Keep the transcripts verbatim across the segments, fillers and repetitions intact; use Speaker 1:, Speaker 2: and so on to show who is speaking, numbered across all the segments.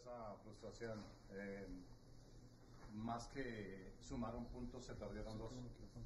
Speaker 1: esa frustración. Eh, más que sumar un punto, se perdieron dos.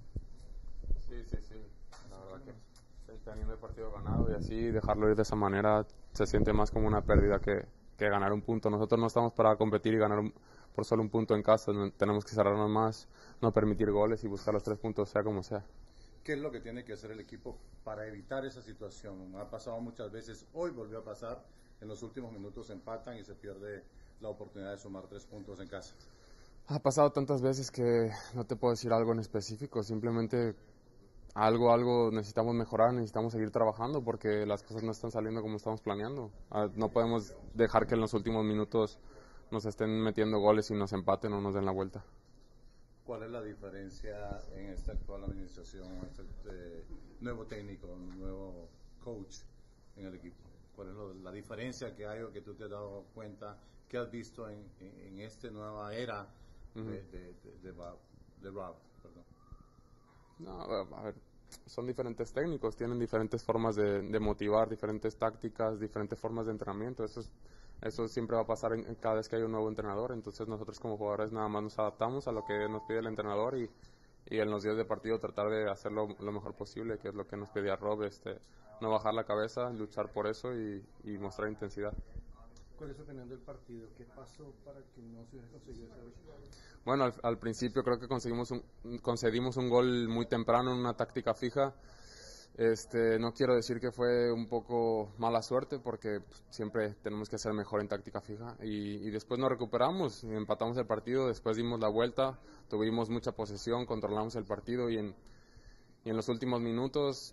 Speaker 2: Sí, sí, sí. La verdad que teniendo el partido ganado y así dejarlo ir de esa manera se siente más como una pérdida que, que ganar un punto. Nosotros no estamos para competir y ganar un, por solo un punto en casa. Tenemos que cerrarnos más, no permitir goles y buscar los tres puntos sea como sea.
Speaker 1: ¿Qué es lo que tiene que hacer el equipo para evitar esa situación? Ha pasado muchas veces, hoy volvió a pasar, en los últimos minutos empatan y se pierde la oportunidad de sumar tres puntos en casa.
Speaker 2: Ha pasado tantas veces que no te puedo decir algo en específico, simplemente algo, algo necesitamos mejorar, necesitamos seguir trabajando porque las cosas no están saliendo como estamos planeando. No podemos dejar que en los últimos minutos nos estén metiendo goles y nos empaten o nos den la vuelta.
Speaker 1: ¿Cuál es la diferencia en esta actual administración, este nuevo técnico, nuevo coach en el equipo? ¿Cuál es lo, la diferencia que hay o que tú te has dado cuenta, que has visto en, en, en esta nueva era de, uh-huh. de, de, de, de Rob? Perdón.
Speaker 2: No, a ver, son diferentes técnicos, tienen diferentes formas de, de motivar, diferentes tácticas, diferentes formas de entrenamiento. Eso es, eso siempre va a pasar en, en cada vez que hay un nuevo entrenador. Entonces nosotros como jugadores nada más nos adaptamos a lo que nos pide el entrenador y, y en los días de partido tratar de hacerlo lo mejor posible, que es lo que nos pedía Rob, este, no bajar la cabeza, luchar por eso y, y mostrar intensidad.
Speaker 3: ¿Cuál es su opinión del partido? ¿Qué pasó para que no se hubiera conseguido esa victoria?
Speaker 2: Bueno, al, al principio creo que conseguimos un, concedimos un gol muy temprano en una táctica fija. Este, no quiero decir que fue un poco mala suerte porque pues, siempre tenemos que ser mejor en táctica fija y, y después nos recuperamos, empatamos el partido, después dimos la vuelta, tuvimos mucha posesión, controlamos el partido y en, y en los últimos minutos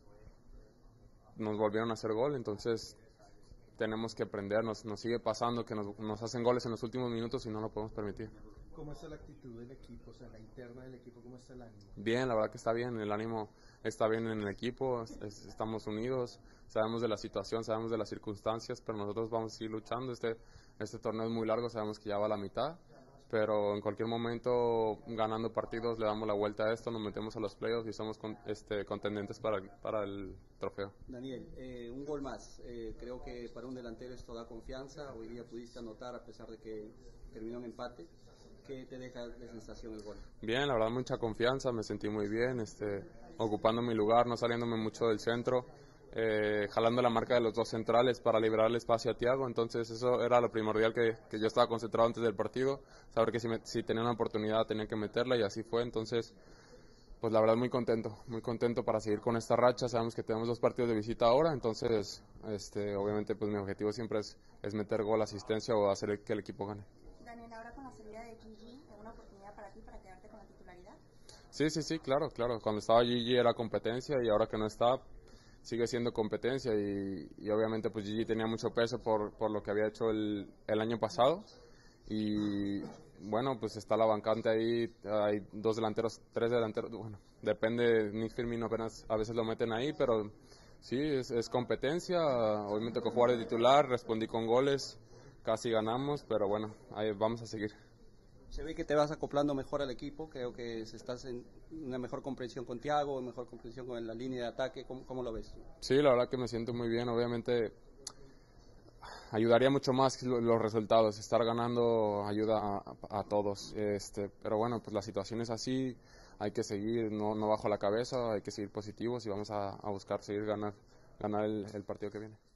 Speaker 2: nos volvieron a hacer gol, entonces tenemos que aprender, nos, nos sigue pasando que nos, nos hacen goles en los últimos minutos y no lo podemos permitir.
Speaker 3: ¿Cómo está la actitud del equipo, o sea, la interna del equipo, cómo está el ánimo?
Speaker 2: Bien, la verdad que está bien, el ánimo está bien en el equipo, es, estamos unidos, sabemos de la situación, sabemos de las circunstancias, pero nosotros vamos a seguir luchando, este, este torneo es muy largo, sabemos que ya va a la mitad, pero en cualquier momento ganando partidos le damos la vuelta a esto, nos metemos a los playoffs y somos con, este, contendentes para, para el trofeo.
Speaker 4: Daniel, eh, un gol más, eh, creo que para un delantero esto da confianza, hoy día pudiste anotar a pesar de que terminó en empate. ¿Qué te deja de sensación el gol?
Speaker 2: Bien, la verdad mucha confianza, me sentí muy bien, este, ocupando mi lugar, no saliéndome mucho del centro, eh, jalando la marca de los dos centrales para liberar el espacio a Thiago, entonces eso era lo primordial que, que yo estaba concentrado antes del partido, saber que si, me, si tenía una oportunidad tenía que meterla y así fue, entonces pues la verdad muy contento, muy contento para seguir con esta racha, sabemos que tenemos dos partidos de visita ahora, entonces este, obviamente pues mi objetivo siempre es, es meter gol, asistencia o hacer que el equipo gane.
Speaker 5: Daniel, ahora con la salida de Gigi, ¿es una oportunidad para ti para quedarte con la titularidad?
Speaker 2: Sí, sí, sí, claro, claro. Cuando estaba Gigi era competencia y ahora que no está, sigue siendo competencia y, y obviamente pues Gigi tenía mucho peso por, por lo que había hecho el, el año pasado y bueno, pues está la vacante ahí, hay dos delanteros, tres delanteros, bueno, depende, Nick Firmino apenas a veces lo meten ahí, pero sí, es, es competencia, hoy me tocó jugar de titular, respondí con goles, casi ganamos, pero bueno, ahí vamos a seguir.
Speaker 4: Se ve que te vas acoplando mejor al equipo, creo que estás en una mejor comprensión con Thiago, mejor comprensión con la línea de ataque, ¿cómo, cómo lo ves?
Speaker 2: Sí, la verdad que me siento muy bien, obviamente ayudaría mucho más que los resultados, estar ganando ayuda a, a todos, este, pero bueno, pues la situación es así, hay que seguir, no, no bajo la cabeza, hay que seguir positivos y vamos a, a buscar seguir ganar, ganar el, el partido que viene.